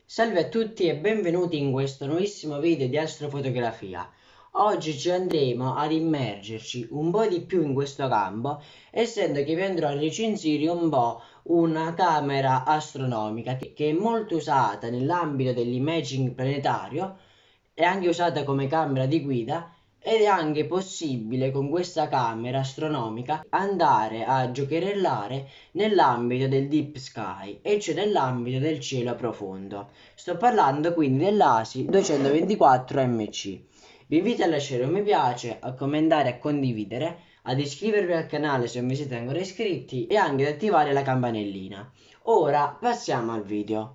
Salve a tutti e benvenuti in questo nuovissimo video di astrofotografia. Oggi ci andremo ad immergerci un po' di più in questo campo, essendo che vi andrò a recensire un po' una camera astronomica che è molto usata nell'ambito dell'imaging planetario, è anche usata come camera di guida ed è anche possibile con questa camera astronomica andare a giocherellare nell'ambito del deep sky, e cioè nell'ambito del cielo profondo. Sto parlando quindi dell'ASI 224 MC. Vi invito a lasciare un mi piace, a commentare, a condividere, ad iscrivervi al canale se non vi siete ancora iscritti e anche ad attivare la campanellina. Ora passiamo al video.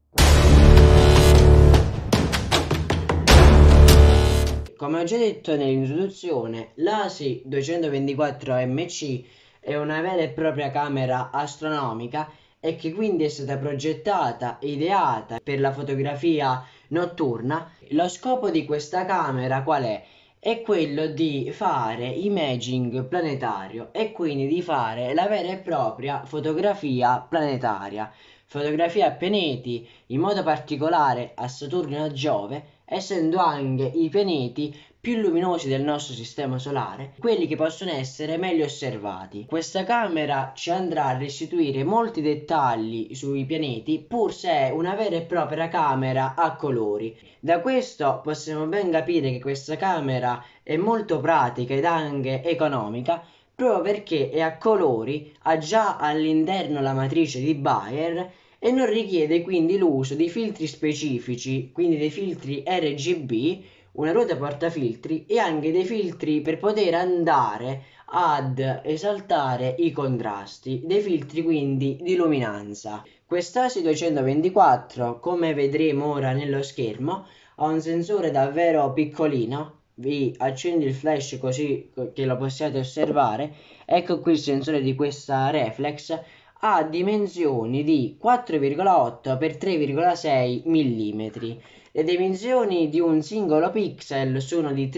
Come ho già detto nell'introduzione, l'ASI 224 MC è una vera e propria camera astronomica e che quindi è stata progettata e ideata per la fotografia notturna. Lo scopo di questa camera qual è? È quello di fare imaging planetario e quindi di fare la vera e propria fotografia planetaria, fotografia a pianeti, in modo particolare a Saturno e a Giove, essendo anche i pianeti più luminosi del nostro sistema solare, quelli che possono essere meglio osservati. Questa camera ci andrà a restituire molti dettagli sui pianeti, pur se è una vera e propria camera a colori. Da questo possiamo ben capire che questa camera è molto pratica ed anche economica, proprio perché è a colori, ha già all'interno la matrice di Bayer e non richiede quindi l'uso di filtri specifici, quindi dei filtri RGB, una ruota portafiltri e anche dei filtri per poter andare ad esaltare i contrasti, dei filtri quindi di luminanza. Quest'ASI 224, come vedremo ora nello schermo, ha un sensore davvero piccolino. Vi accendo il flash così che lo possiate osservare. Ecco qui il sensore di questa reflex, ha dimensioni di 4,8 x 3,6 mm. Le dimensioni di un singolo pixel sono di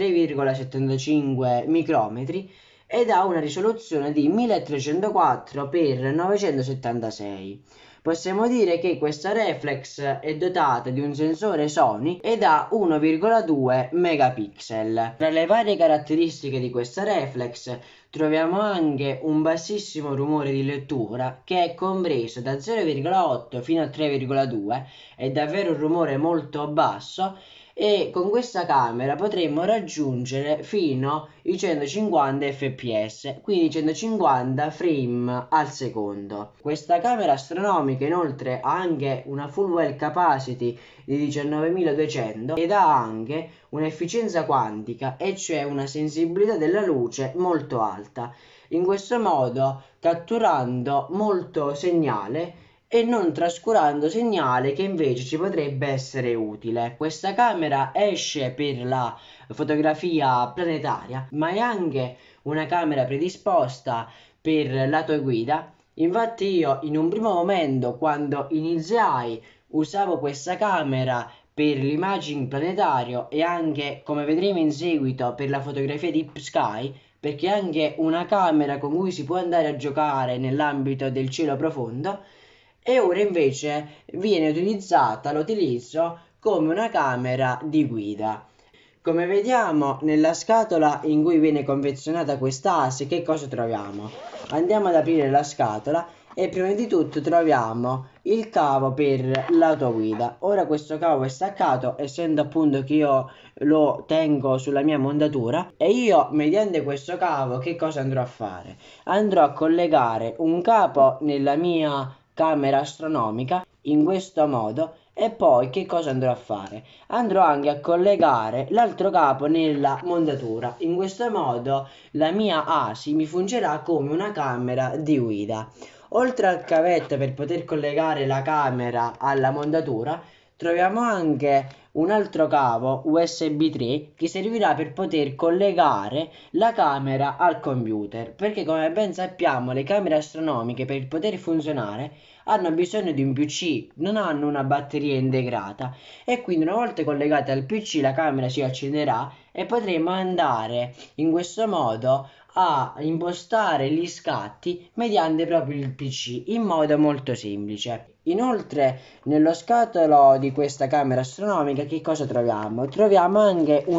3,75 micrometri ed ha una risoluzione di 1304 x 976. Possiamo dire che questa reflex è dotata di un sensore Sony ed ha 1,2 megapixel. Tra le varie caratteristiche di questa reflex troviamo anche un bassissimo rumore di lettura che è compreso da 0,8 fino a 3,2, è davvero un rumore molto basso, e con questa camera potremmo raggiungere fino ai 150 fps, quindi 150 frame al secondo. Questa camera astronomica inoltre ha anche una full well capacity di 19.200 ed ha anche un'efficienza quantica, e cioè una sensibilità della luce molto alta, in questo modo catturando molto segnale e non trascurando segnale che invece ci potrebbe essere utile. Questa camera esce per la fotografia planetaria, ma è anche una camera predisposta per lato guida. Infatti io in un primo momento, quando iniziai, usavo questa camera per l'imaging planetario e anche, come vedremo in seguito, per la fotografia deep sky, perché è anche una camera con cui si può andare a giocare nell'ambito del cielo profondo, e ora invece viene utilizzata, l'utilizzo come una camera di guida. Come vediamo nella scatola in cui viene confezionata questa ASI, che cosa troviamo? Andiamo ad aprire la scatola e prima di tutto troviamo il cavo per l'autoguida. Ora questo cavo è staccato, essendo appunto che io lo tengo sulla mia montatura, e io mediante questo cavo che cosa andrò a fare? Andrò a collegare un capo nella mia camera astronomica in questo modo, e poi che cosa andrò a fare? Andrò anche a collegare l'altro capo nella montatura. In questo modo la mia ASI mi fungerà come una camera di guida. Oltre al cavetto per poter collegare la camera alla montatura, troviamo anche un altro cavo USB 3 che servirà per poter collegare la camera al computer, perché come ben sappiamo le camere astronomiche per poter funzionare hanno bisogno di un PC, non hanno una batteria integrata, e quindi una volta collegata al PC la camera si accenderà e potremo andare in questo modo a impostare gli scatti mediante proprio il PC in modo molto semplice. Inoltre, nello scatolo di questa camera astronomica che cosa troviamo? Troviamo anche un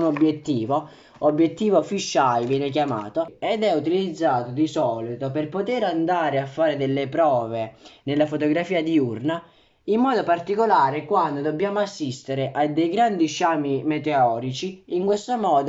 obiettivo fisheye viene chiamato, ed è utilizzato di solito per poter andare a fare delle prove nella fotografia diurna, in modo particolare quando dobbiamo assistere a dei grandi sciami meteorici, in questo modo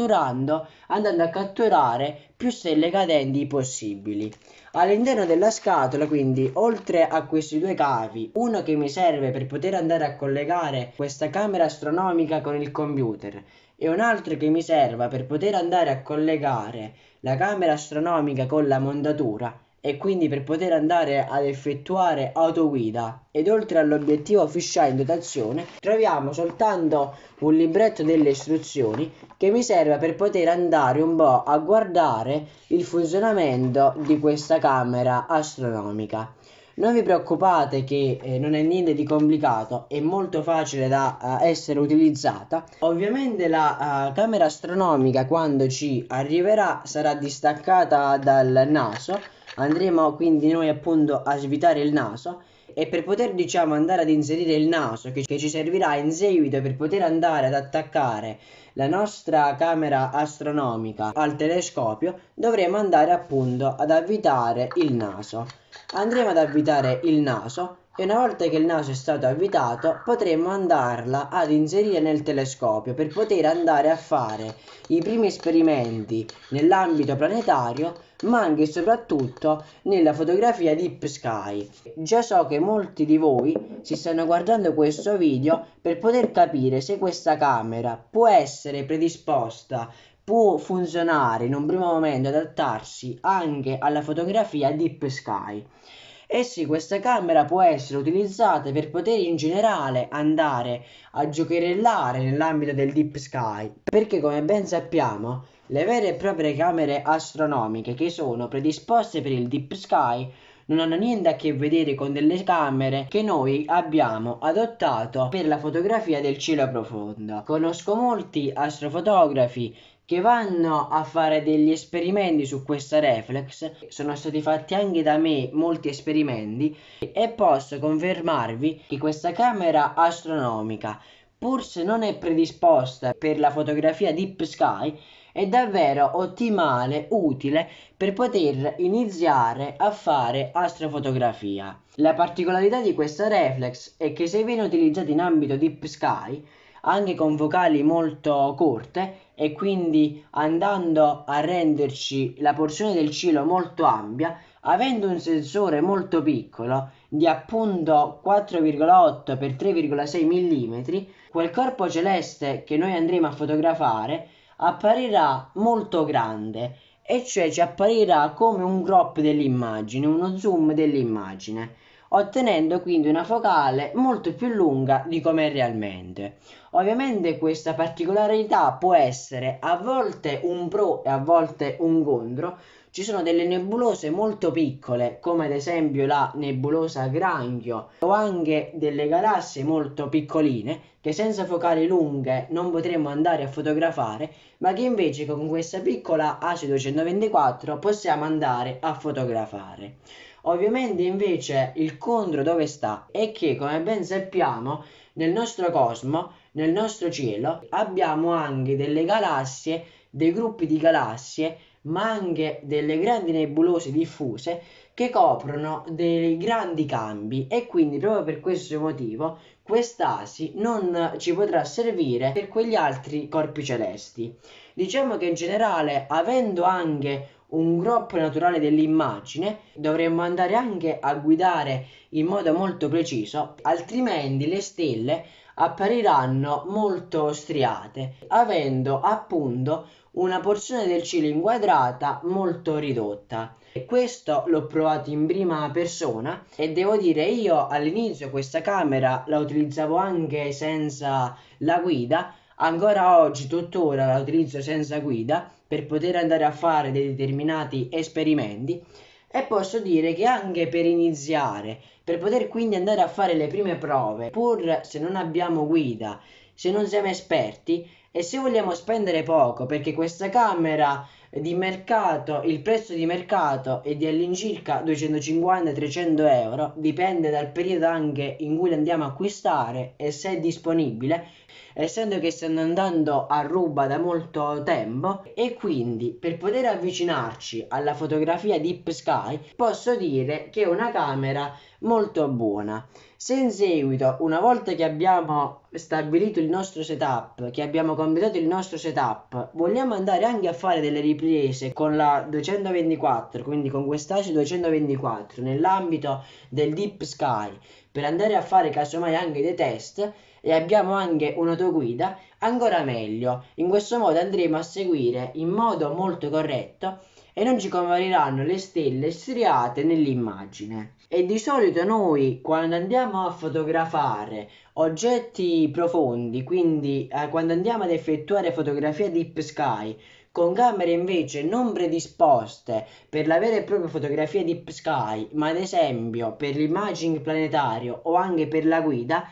andando a catturare più stelle cadenti possibili. All'interno della scatola, quindi, oltre a questi due cavi, uno che mi serve per poter andare a collegare questa camera astronomica con il computer e un altro che mi serva per poter andare a collegare la camera astronomica con la montatura e quindi per poter andare ad effettuare autoguida, ed oltre all'obiettivo fisheye in dotazione troviamo soltanto un libretto delle istruzioni che mi serve per poter andare un po' a guardare il funzionamento di questa camera astronomica. Non vi preoccupate che non è niente di complicato, è molto facile da essere utilizzata. Ovviamente la camera astronomica quando ci arriverà sarà distaccata dal naso, andremo quindi noi appunto a svitare il naso, e per poter diciamo andare ad inserire il naso che ci servirà in seguito per poter andare ad attaccare la nostra camera astronomica al telescopio, dovremo andare appunto ad avvitare il naso. Andremo ad avvitare il naso e una volta che il naso è stato avvitato potremo andarla ad inserire nel telescopio per poter andare a fare i primi esperimenti nell'ambito planetario, ma anche e soprattutto nella fotografia Deep Sky. Già so che molti di voi si stanno guardando questo video per poter capire se questa camera può essere predisposta, può funzionare in un primo momento, adattarsi anche alla fotografia Deep Sky. E sì, questa camera può essere utilizzata per poter in generale andare a giocherellare nell'ambito del Deep Sky, perché come ben sappiamo le vere e proprie camere astronomiche che sono predisposte per il Deep Sky non hanno niente a che vedere con delle camere che noi abbiamo adottato per la fotografia del cielo profondo. Conosco molti astrofotografi che vanno a fare degli esperimenti su questa reflex, sono stati fatti anche da me molti esperimenti e posso confermarvi che questa camera astronomica, pur se non è predisposta per la fotografia Deep Sky, è davvero ottimale, utile per poter iniziare a fare astrofotografia. La particolarità di questa reflex è che se viene utilizzata in ambito Deep Sky, anche con focali molto corte e quindi andando a renderci la porzione del cielo molto ampia, avendo un sensore molto piccolo di appunto 4,8 x 3,6 mm, quel corpo celeste che noi andremo a fotografare apparirà molto grande, e cioè ci apparirà come un crop dell'immagine, uno zoom dell'immagine, ottenendo quindi una focale molto più lunga di come è realmente. Ovviamente questa particolarità può essere a volte un pro e a volte un contro. Ci sono delle nebulose molto piccole, come ad esempio la nebulosa Granchio, o anche delle galassie molto piccoline che senza focali lunghe non potremo andare a fotografare, ma che invece con questa piccola AC224 possiamo andare a fotografare. Ovviamente invece il contro dove sta? È che, come ben sappiamo, nel nostro cosmo, nel nostro cielo, abbiamo anche delle galassie, dei gruppi di galassie, ma anche delle grandi nebulose diffuse che coprono dei grandi cambi, e quindi proprio per questo motivo quest'ASI non ci potrà servire per quegli altri corpi celesti. Diciamo che in generale, avendo anche un crop naturale dell'immagine, dovremmo andare anche a guidare in modo molto preciso, altrimenti le stelle appariranno molto striate, avendo appunto una porzione del cielo inquadrata molto ridotta. E questo l'ho provato in prima persona e devo dire, io all'inizio questa camera la utilizzavo anche senza la guida, ancora oggi tuttora la utilizzo senza guida per poter andare a fare dei determinati esperimenti, e posso dire che anche per iniziare, per poter quindi andare a fare le prime prove, pur se non abbiamo guida, se non siamo esperti e se vogliamo spendere poco, perché questa camera di mercato, il prezzo di mercato è di all'incirca 250-300 euro, dipende dal periodo anche in cui lo andiamo a acquistare e se è disponibile, essendo che stanno andando a ruba da molto tempo. E quindi per poter avvicinarci alla fotografia Deep Sky posso dire che è una camera molto buona. Se in seguito, una volta che abbiamo stabilito il nostro setup, che abbiamo completato il nostro setup, vogliamo andare anche a fare delle riprese con la 224, quindi con quest'ACI 224 nell'ambito del Deep Sky, per andare a fare casomai anche dei test, e abbiamo anche un'autoguida, ancora meglio. In questo modo andremo a seguire in modo molto corretto e non ci compariranno le stelle striate nell'immagine. E di solito noi quando andiamo a fotografare oggetti profondi, quindi quando andiamo ad effettuare fotografia Deep Sky con camere invece non predisposte per la vera e propria fotografia Deep Sky, ma ad esempio per l'imaging planetario o anche per la guida,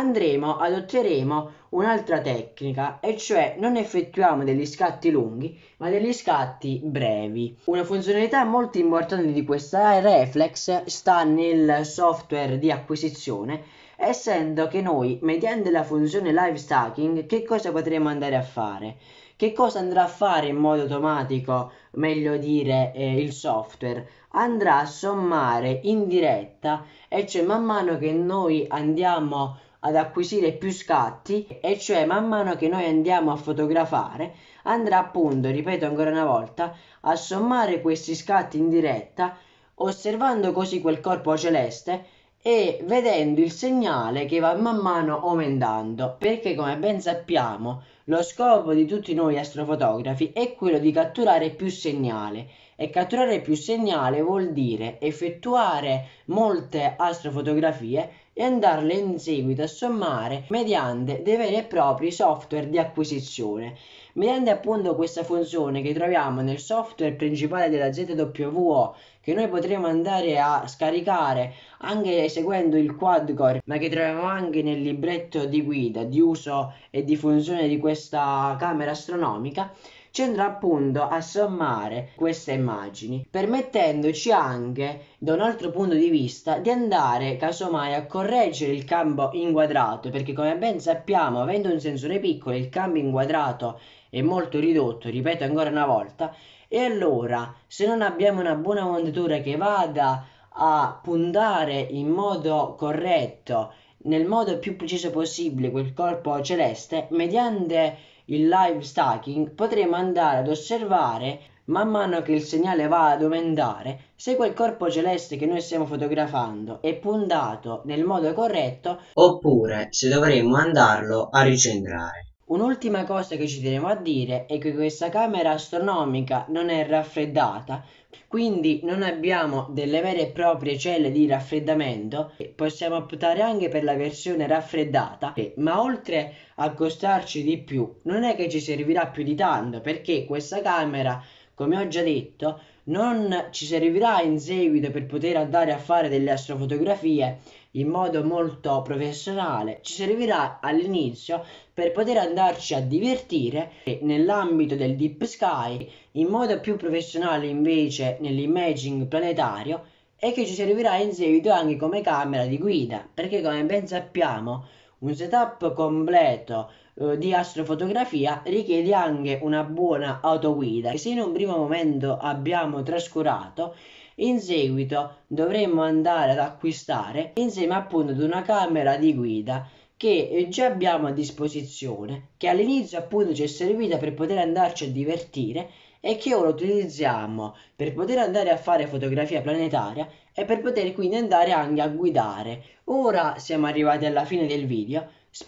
adotteremo un'altra tecnica, e cioè non effettuiamo degli scatti lunghi ma degli scatti brevi. Una funzionalità molto importante di questa reflex sta nel software di acquisizione, essendo che noi mediante la funzione live stacking che cosa potremo andare a fare? Che cosa andrà a fare in modo automatico, meglio dire il software? Andrà a sommare in diretta, e cioè man mano che noi andiamo ad acquisire più scatti, e cioè man mano che noi andiamo a fotografare, andrà appunto, ripeto ancora una volta, a sommare questi scatti in diretta, osservando così quel corpo celeste e vedendo il segnale che va man mano aumentando, perché come ben sappiamo lo scopo di tutti noi astrofotografi è quello di catturare più segnale, e catturare più segnale vuol dire effettuare molte astrofotografie e andarle in seguito a sommare mediante dei veri e propri software di acquisizione. Mediante appunto questa funzione che troviamo nel software principale della ZWO, che noi potremo andare a scaricare anche eseguendo il quadcore, ma che troviamo anche nel libretto di guida di uso e di funzione di questa camera astronomica, ci andrà appunto a sommare queste immagini, permettendoci anche da un altro punto di vista di andare casomai a correggere il campo inquadrato, perché come ben sappiamo, avendo un sensore piccolo, il campo inquadrato è molto ridotto, ripeto ancora una volta, e allora se non abbiamo una buona montatura che vada a puntare in modo corretto, nel modo più preciso possibile, quel corpo celeste, mediante il live stacking potremo andare ad osservare man mano che il segnale va ad aumentare se quel corpo celeste che noi stiamo fotografando è puntato nel modo corretto oppure se dovremmo andarlo a ricentrare. Un'ultima cosa che ci tenevo a dire è che questa camera astronomica non è raffreddata, quindi non abbiamo delle vere e proprie celle di raffreddamento, possiamo optare anche per la versione raffreddata, ma oltre a costarci di più non è che ci servirà più di tanto, perché questa camera, come ho già detto, non ci servirà in seguito per poter andare a fare delle astrofotografie in modo molto professionale, ci servirà all'inizio per poter andarci a divertire nell'ambito del Deep Sky, in modo più professionale invece nell'imaging planetario, e che ci servirà in seguito anche come camera di guida, perché come ben sappiamo un setup completo di astrofotografia richiede anche una buona autoguida che se in un primo momento abbiamo trascurato, in seguito dovremmo andare ad acquistare insieme appunto ad una camera di guida che già abbiamo a disposizione, che all'inizio appunto ci è servita per poter andarci a divertire e che ora utilizziamo per poter andare a fare fotografia planetaria e per poter quindi andare anche a guidare. Ora siamo arrivati alla fine del video.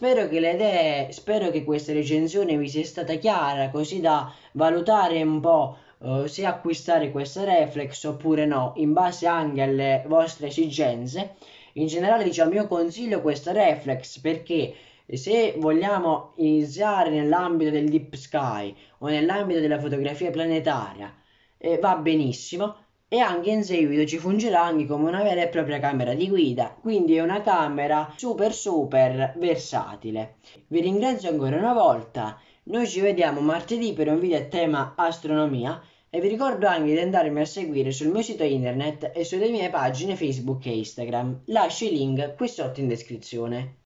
Spero che questa recensione vi sia stata chiara, così da valutare un po' se acquistare questa reflex oppure no, in base anche alle vostre esigenze. In generale, diciamo, io consiglio questa reflex perché se vogliamo iniziare nell'ambito del Deep Sky o nell'ambito della fotografia planetaria, va benissimo, e anche in seguito ci fungerà anche come una vera e propria camera di guida, quindi è una camera super versatile. Vi ringrazio ancora una volta, noi ci vediamo martedì per un video a tema astronomia e vi ricordo anche di andarmi a seguire sul mio sito internet e sulle mie pagine Facebook e Instagram. Lascio i link qui sotto in descrizione.